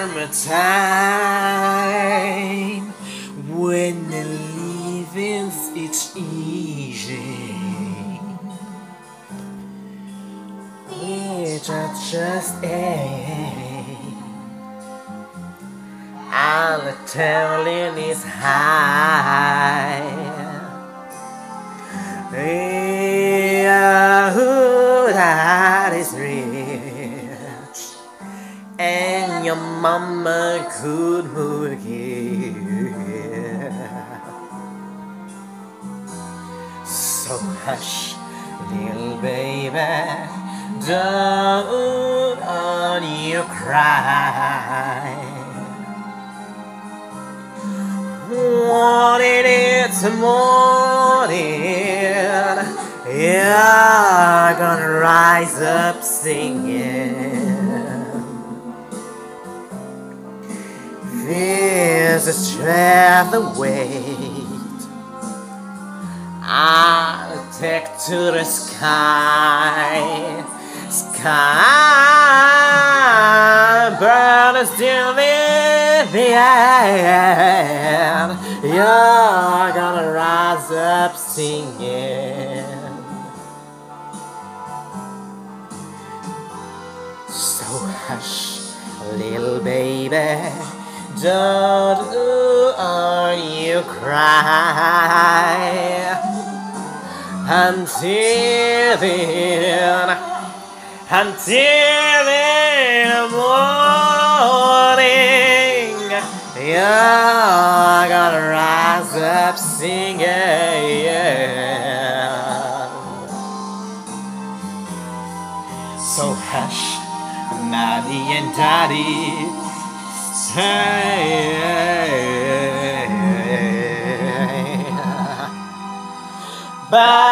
come a time when the living's it's easy. It's just and the traveling is high. Yeah, that is rich, and your mama could move here. So hush, little baby, don't you cry. Morning, it's morning, you're gonna rise up singing. There's a strength await. I'll take to the sky. Sky burns till the end. You're gonna rise up singing. So hush, little baby, don't you cry. Until the morning, you're gonna rise up singing. So hush, Maddie and Daddy, say bye.